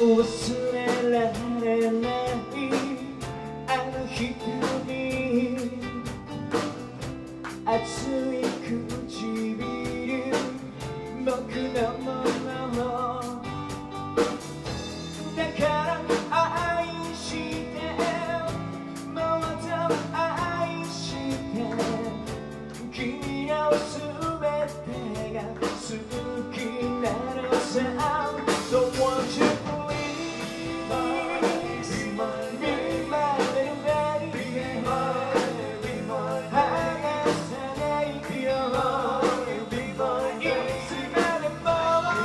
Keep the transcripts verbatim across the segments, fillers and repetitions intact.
忘れられないあの瞳熱い唇僕のものだから愛してもっと愛して君の全てが好きなのさ So won't you please be my, be my little baby, be my, be my,離さないよ Be my, いつまでも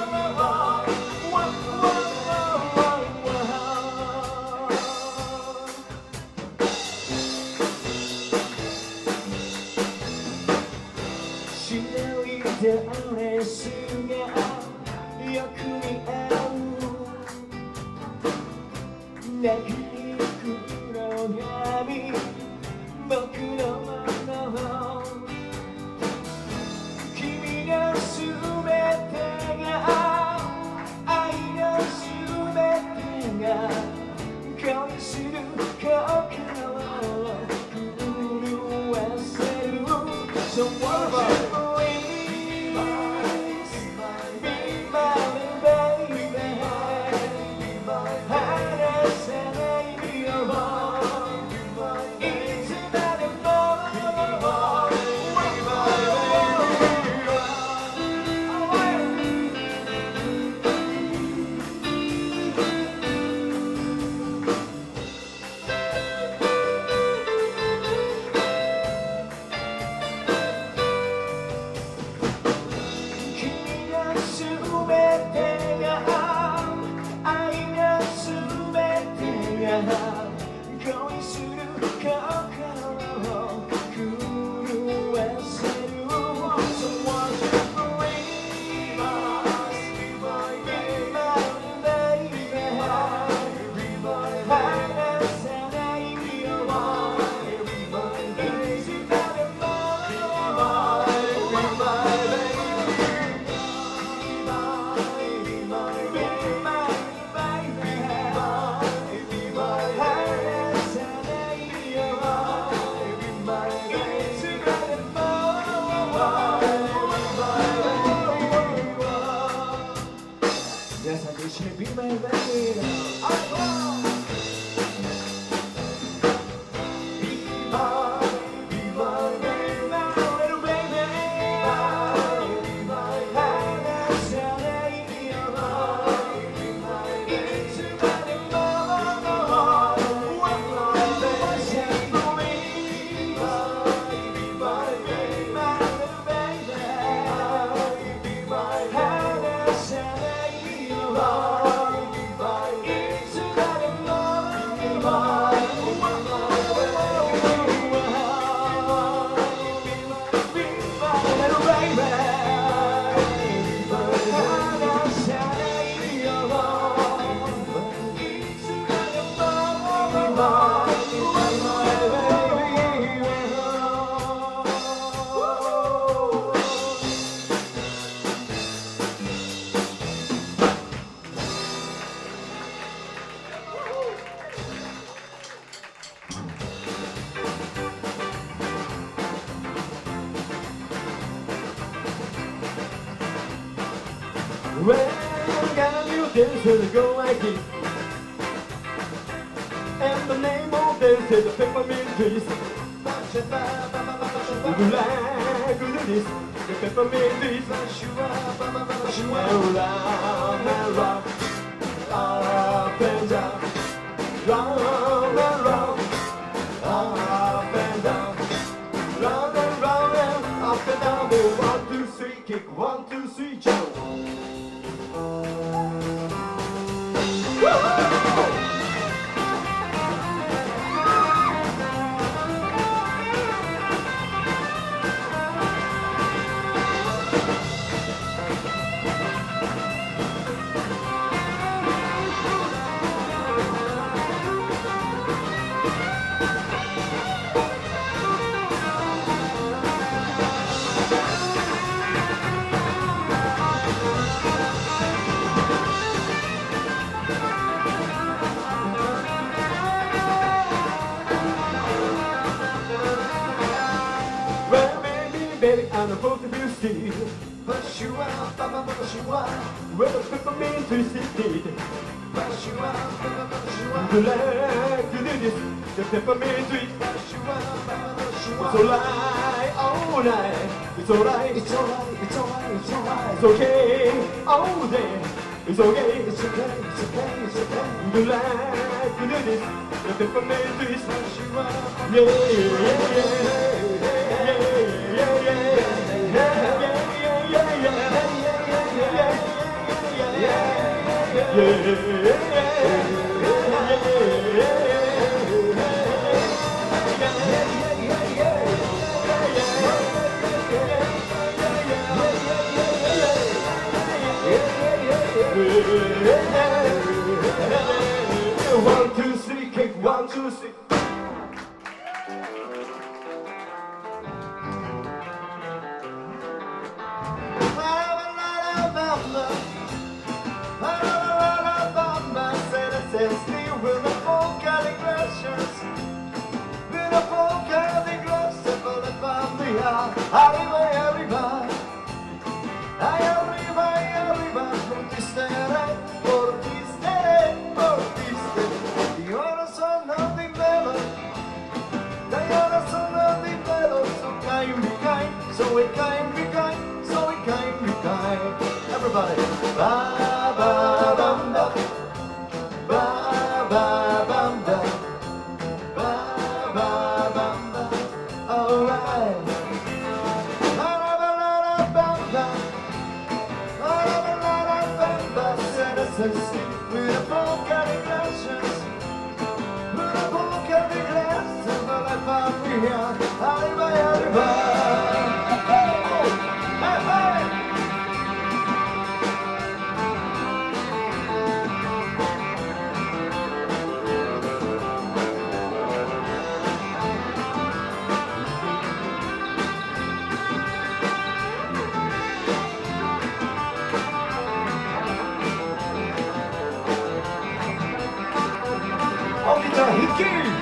白いドレスがよく似合う長い黒髪僕のもの君のすべてが愛のすべてが恋する心を震わせる So what about恋する心を震わせる So won't you please be my, be my baby 離さないよ いつまでも Be my baby Be my, be my Yes, I wish you'd be my baby. I want. Be my, be my baby, my little baby. Be my, that's how they feel. Be my, it's about the more. What was I doing? Be my baby, my little baby. Be my, that's how they feel. When can you dance to the go like this? And the name of this is the peppermint trees. Would you like to do this? The peppermint trees. And round and round, up and down, round and round, up and down, round and round and up and down. One, two, three, kick. One, two, three, jump. twisted. But you are, Baba, but you are. Well, the peppermint twisted. But you are, Baba, but you are. You like to do this, the peppermint twist. But you are, Baba, but you are. It's alright, all night. It's alright, it's alright, it's alright, it's alright. It's okay, all day. It's okay, it's okay, it's okay, it's okay. You like to do this, the peppermint twist. But you are, yeah, yeah, yeah, yeah, yeah, yeah, yeah, yeah. One, two, three, kick, one, two, three. Still with the folk of the glaciers, with the folk of the glaciers, for the family, arriva, arriva, arriva, arriva, portistere, portistere, portistere. The others are nothing better, the others are nothing better, so kind, be kind, so we kind, be kind, so we kind, be kind. Everybody, ba ba bum ba. Ba ba bum ba, ba ba bum ba, alright. Ba ba ba bum ba, ba ba ba bum ba. Set us asleep with a folk of the glaciers, with a folk of the glaciers, but I found me here. Arriba, arriba. Hey, hey. Oh, guitar, Hickey!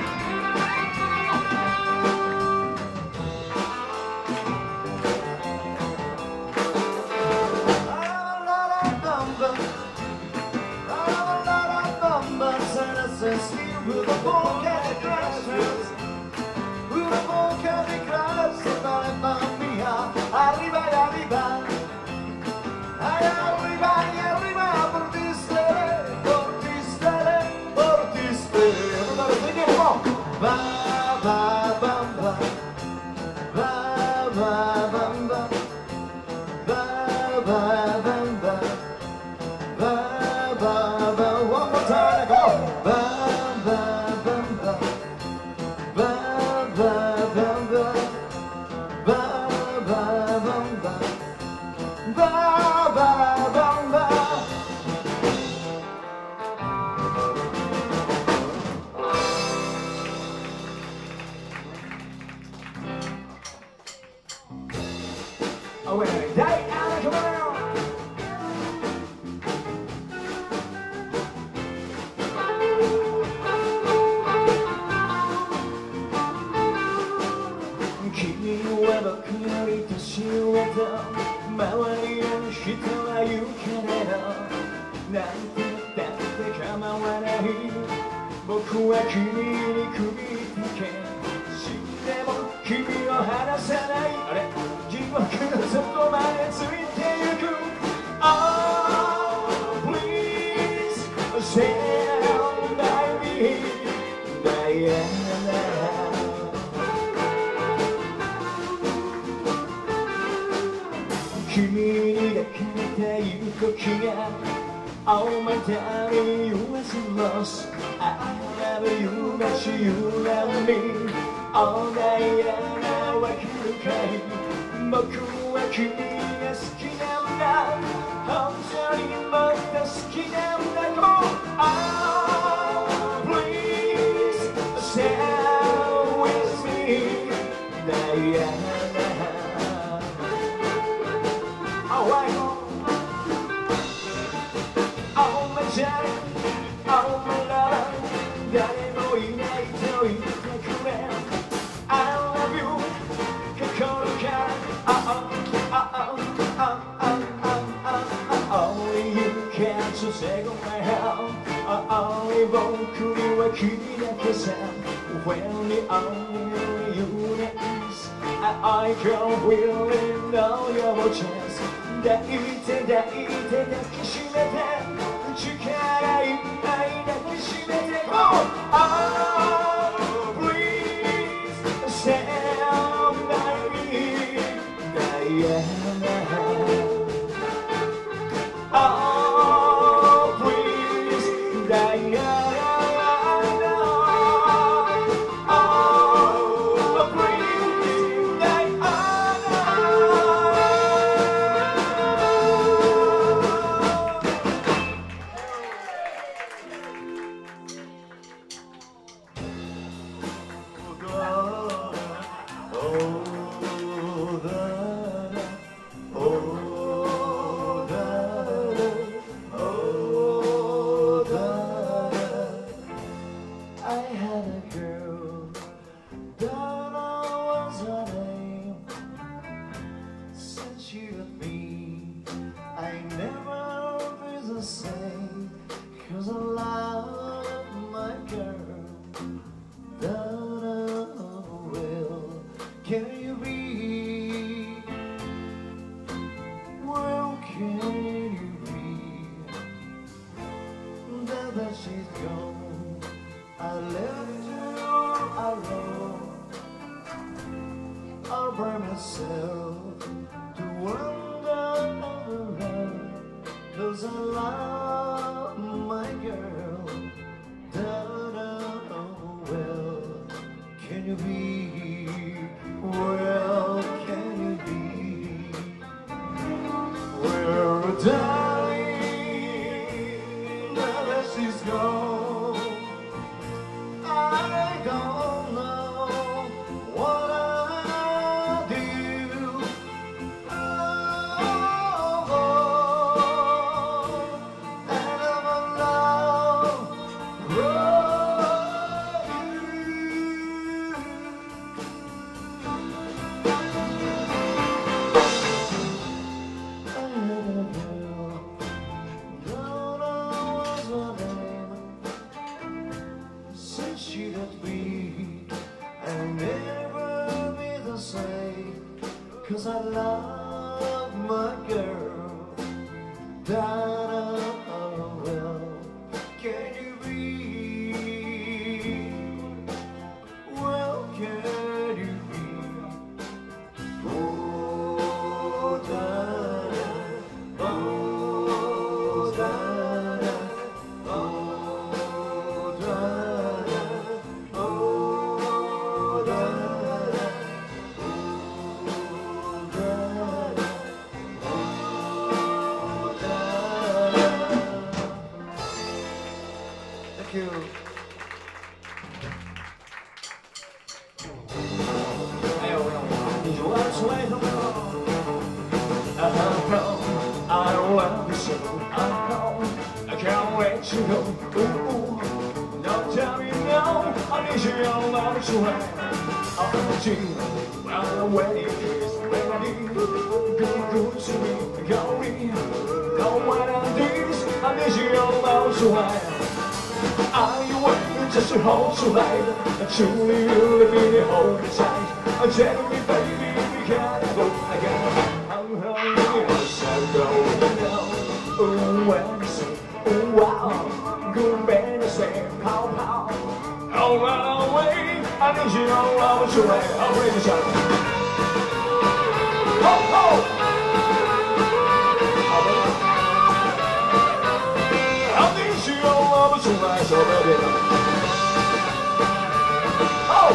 With a folk of the glaciers, with a folk of the glaciers, but I found me arriba, arriba, arriba, arriba, portistere, portistere, portistere. Everybody sing it, come on. Ba ba bum ba, ba ba bum ba, ba ba bum ba, ba ba ba. One more time, go. Ba. Oh, wait a minute. Diana, come on! Kimiは僕より年上と周りの人は言うけれどなんて言ったって構わない僕は君に首だけ死んでも君を離さないあれ地獄の底までついてゆく Oh, please stand by me Diana君に抱かれてゆく時が Oh my darling, you was lost I love you, but you love me Oh Diana, わかるかい僕は君が好きなんだ本当にもっと好きなんだ Come on! Oh, please stay with me Diana Alright Oh my darling, oh my love 誰もいないと言ってくれ I love you 心から Oh oh oh oh So say goodbye now ああ僕には君だけさ When the only you next I can't really know your chance 抱いて抱いて抱きしめて力いっぱい抱きしめて Oh, oh please stand by me Diana Oh please Diana Cause I love my girl Donna will Can you be Well can you be Now that she's gone I left you alone I'll burn myself To wander around Cause I love my girl Da-da, well, can you be? Well, can you be? Well, darling, now that she's gone I don't know what I do oh, oh, and I'm alone she that we and never be the same Cause I love my girl Donna well Can you be Well can you be Oh Donna Oh Donna Oh Donna Thank you. You are way home. I know I love you so. I know I can't let you go. Ooh, don't tell me no. I need you, I love you. I want you. Well, when it is ready, go good to me, go in. Don't want this. I need you, I love you. Are you waiting just to hold you light? Truly, you'll be hold me tight. Tell me, baby, we gotta go. I gotta I'm hungry, yes, I go now. Ooh, when you say, ooh, wow. Good man, you say, pow, pow. Oh, run away. I need you, I love you. I'll bring you shot. Oh, oh. So nice already. Oh!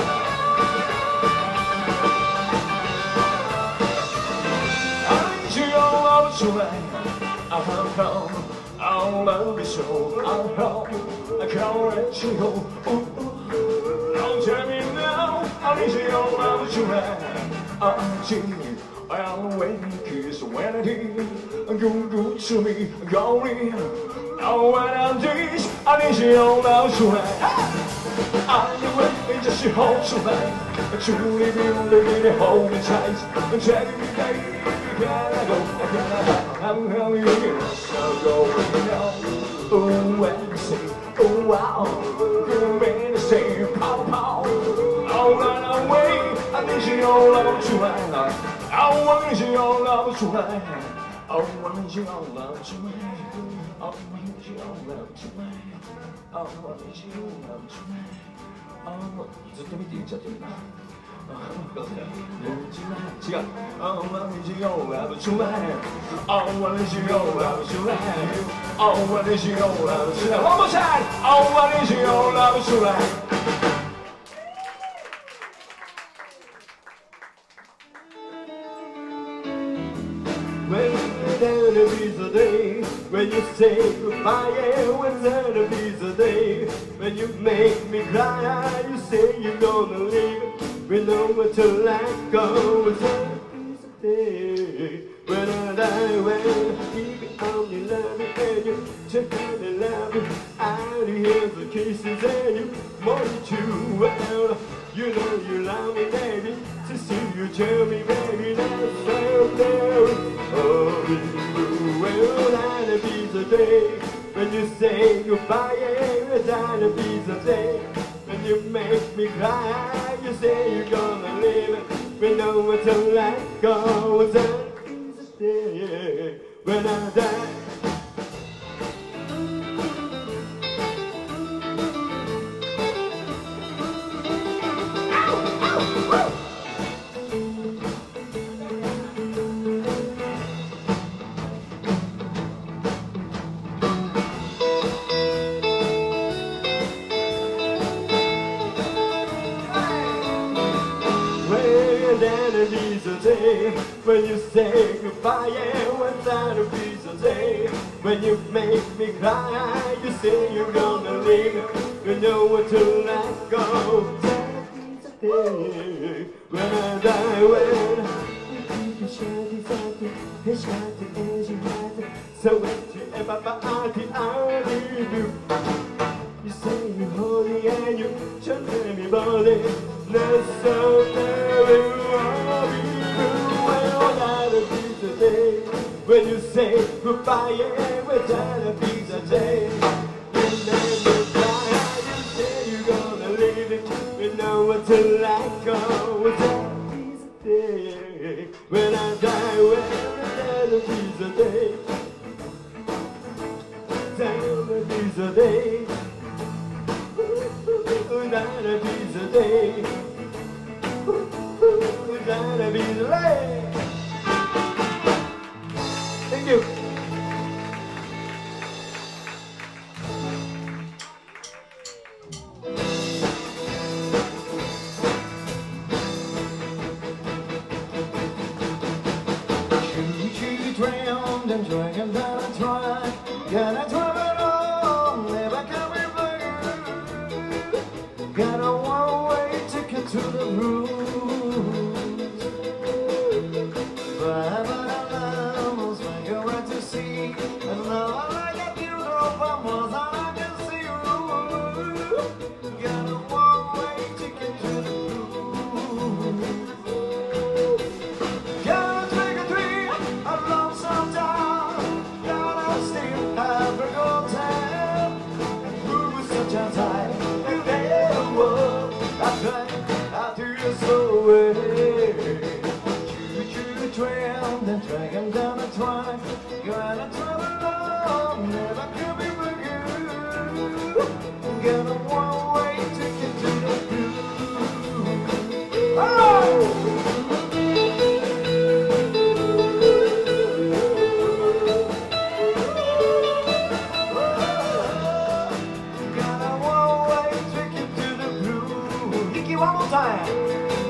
I need you, I'll love you right. I'll come, I'll love you so. I'll come, I can't let you go. Ooh, don't tell me now. I need you, I'll love you right. I'm cheating, I'll wait, kiss when it is. Go good to me, go in. Oh, when I'm this, I need you all now to right. Are you waiting just to hold you right? Truly believe in hold me tight. And tell me, baby, you gotta go. I gotta I'm hungry, so go now. oh, and say, oh, wow. You may say, pow, pow. I'll run away. I need your love tonight. I want your love tonight. I want your love tonight. I want your love tonight. I want your love tonight. ずっと見て言っちゃってるな。違う。I want your love tonight. I want your love tonight. I want your love tonight. One more time. I want your love tonight. When there'll be the day when you say goodbye, yeah, when there'll be the day when you make me cry, you say you're gonna leave, we know what to let go. When there'll be the day when I die, when you only love me and you check out the love, I hear the kisses and you want you well. You know you love me, baby, to see you tell me, baby, that's so there. Oh, will that be the day when you say goodbye? Yeah, will that be the day when you make me cry? You say you're gonna leave, we know what to let go. Will that be the day when I die? That'll be the day when you say goodbye, yeah, when that'll be the day when you make me cry, you say you're gonna leave, you know what to let go. That'll be the day when I die, when you shine something, you shine the edge of light, so when you ever party, I'll leave you. You say you're holy and you turn everybody, that's so very. When you say goodbye, yeah, well, that'll be the day. When you cry, you say you're gonna leave it, we know what to let go. Well, that'll be the day. When I die, well, that'll be the day. That'll be the day. That'll be the day. That'll be the day. Thank you. Choo-choo drowned and dragging down a track. Gonna travel on, never coming back. Got a one-way ticket to the room. Choo-choo trail, then dragging down a track. Gonna travel on, never could be with you. Got a one-way ticket to the blue. Oh! Got a one-way ticket to the blue. Nikki, one more time.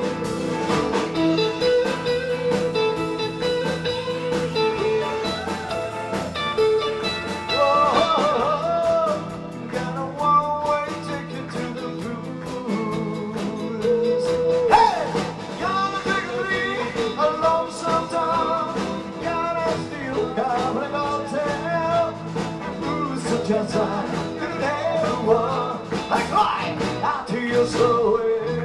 Just like the day was, I cry out to your soul.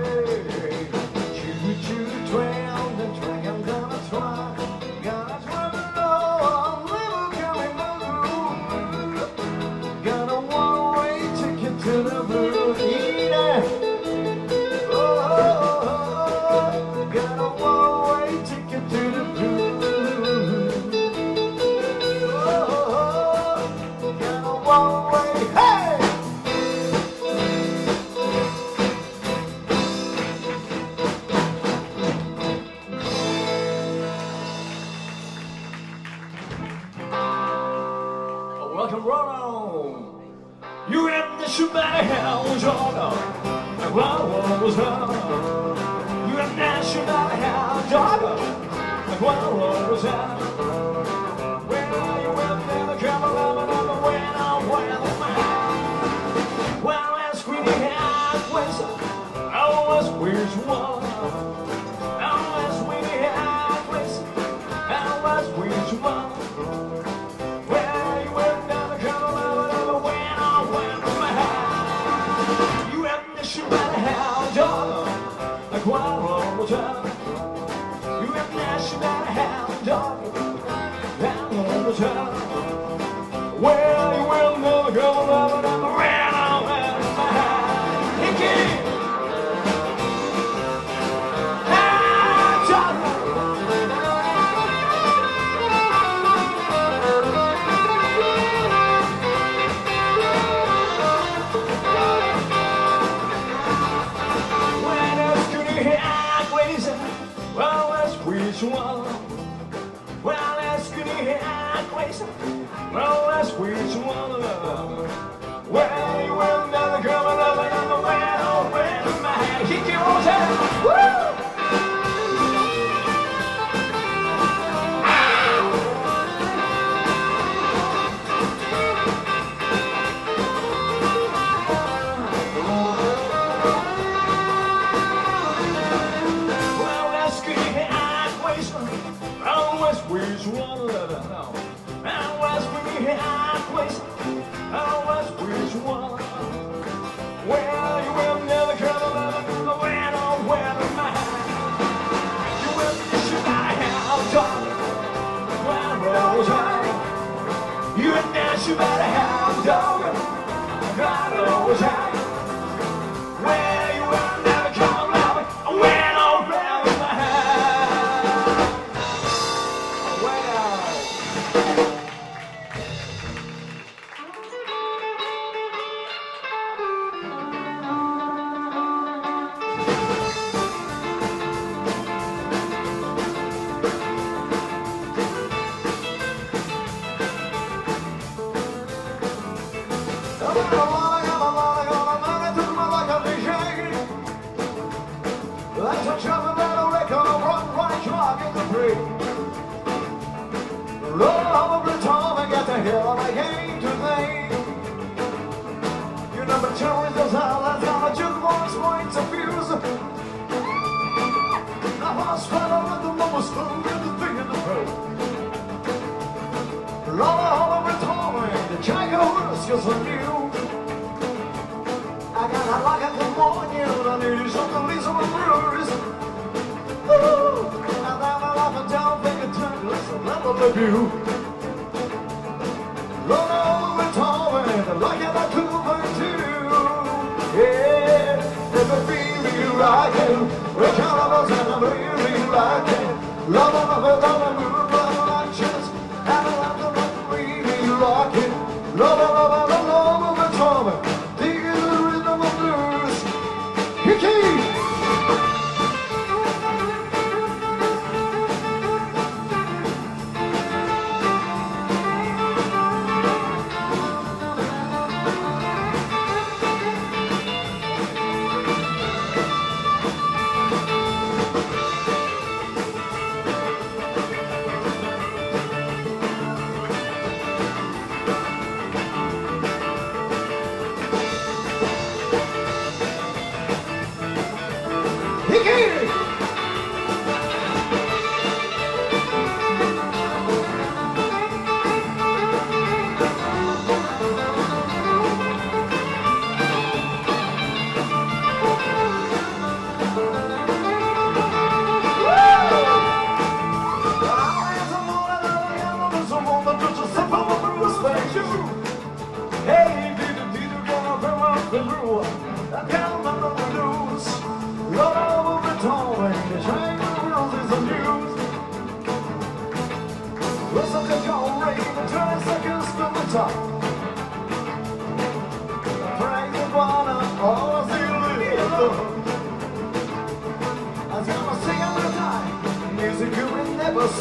Choo-choo trail, the track I'm gonna try. Gonna travel on, never coming back. to the blue, yeah. Oh, oh, oh, oh, got a one-way ticket to the blue. Oh, oh, oh, got a one-way, hey! Rock and roll, you have the shoot by hell, Jordan. And what was wrong? You have the shoot by hell, Jordan. And what was wrong? When are you with me? The camera, and I'm when I'm well, man. Well, as we had was, I was which one? As we had was, I was which one? Like one more time, you have national hound dog. One more time, well, you will never go over the ran over my hickey. Hound dog. Which one? Well, that's good and place. Well, that's which one? Well, you will never come another number when I'll win my hand. He can all time. Woo! Which one of them now? And was we had place? I was which one? Well, you will never come along when or when of mine. You will miss your house, darling. When rose high, you and dash you by the house, darling. When rose high, well, you will never come along when or when of mine. That's a trouble that I reckon I'll run right drunk in the break. Roll over the time I get the hell I came to think. Your number two is those outlets on a jukebox points of fuse. The hospital with the mama spoon and the thing in the throat. Roll over the time and the Chicago whiskers on you. I got a like a come on you, I need something leaves on my breweries. Ooh, now that I'm up and down, think it turn, listen, let me love you. Run over with Tom and like it I could for two. Yeah, if it really like it, we're cannibals and I'm really like it. Love them up and down and move, love them like chance. And I love them up, really like it. Love them up and love them with Tom.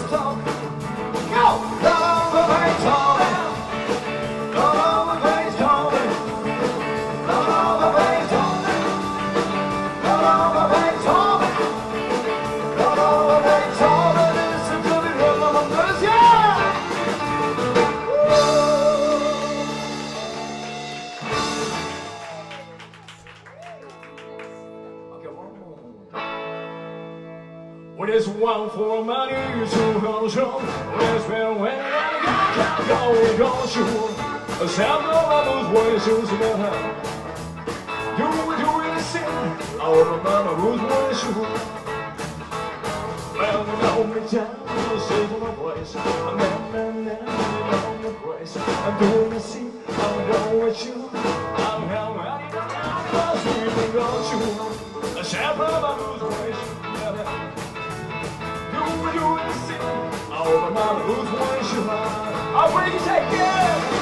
talk. Go! Love of Beethoven. Love of Beethoven. Love of Beethoven. Love of Beethoven. Love of Beethoven. Listen to the rhythm of blues, yeah! Okay, one more. Well, there's one for money, two for show. There's been when I got go, go, sure. A sound of all those voices in the hand. Do we do it sing? I remember who's voice you. Well, you know me down, the same of my voice. I'm man, man, man, you know my voice. I'm doing the scene, I'm going with you. I'm how ready to run, I'm sleeping, don't you? A sound of all those voices. Do we do it sing? I remember who's voice you are. I'll bring you take care.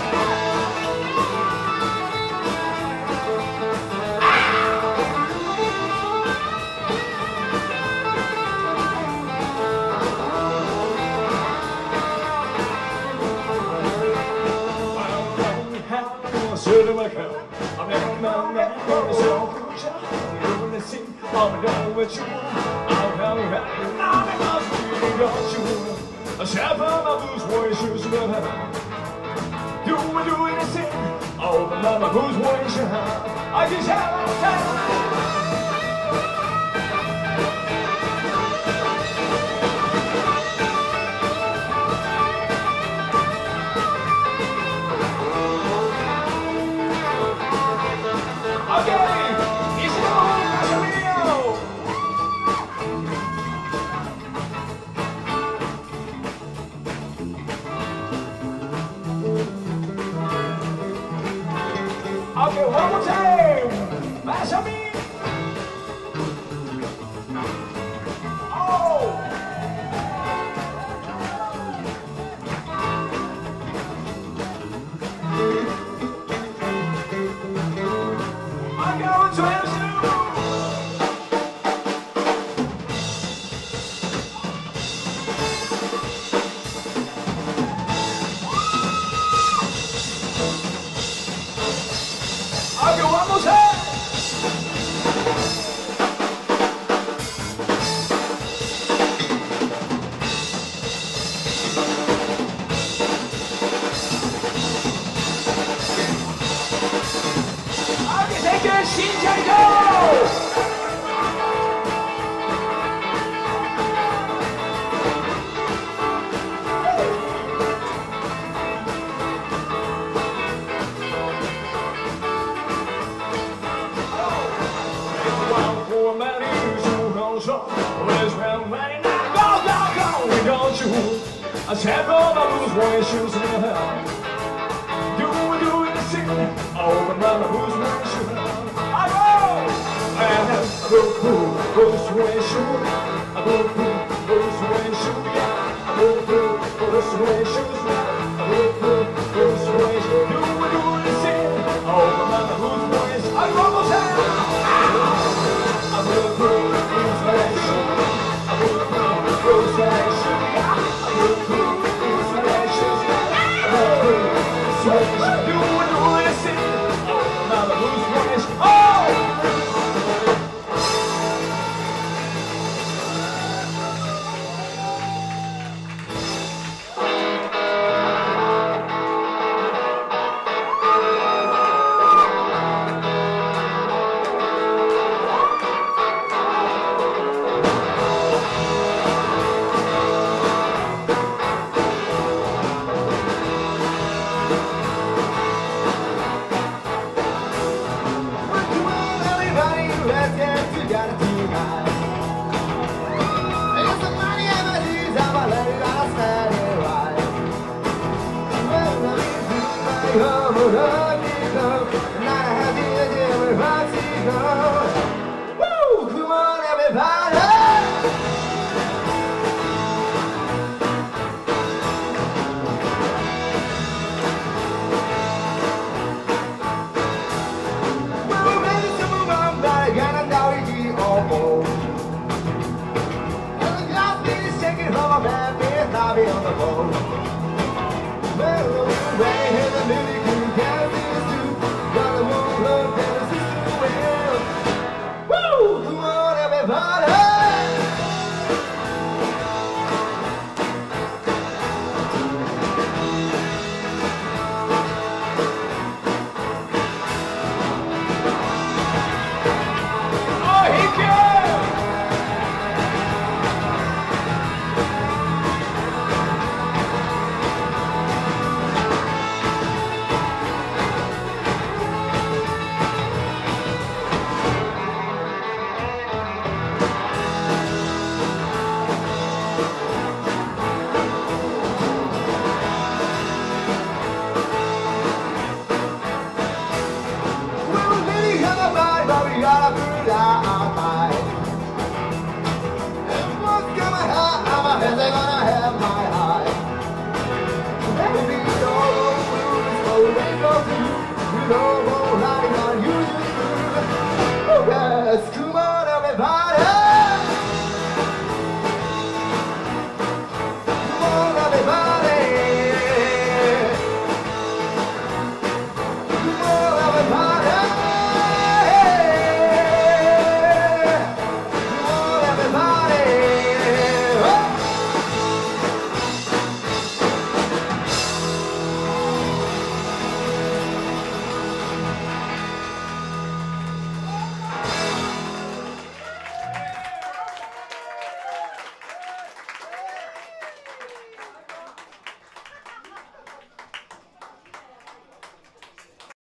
I'm never my man, I'm so good. I'm doing the scene, I'm done with you. I'm how happy, I'm must be got you. A chef of my blues voices, do we do it sing? Oh, the mama whose voice you have. I just have a time. Okay, one more time. Masami. Oh. I'm going to have you. Okay, one more time. Okay, take your seat and go. I said all the blues voices in the hell. Do we do it sing? Oh, but mama who's voices? I go! I have a boo boo, blues voices. A boo boo, blues voices. A boo boo, blues voices. A boo boo, blues voices. Do we do it sing? Oh, but mama who's voice? I go almost have. A boo boo, blues voices. A boo boo, blues voices. Woo! Come on, everybody! Well, maybe some of them got a gun and now we all go. And the glass is shaking from a bad bit. No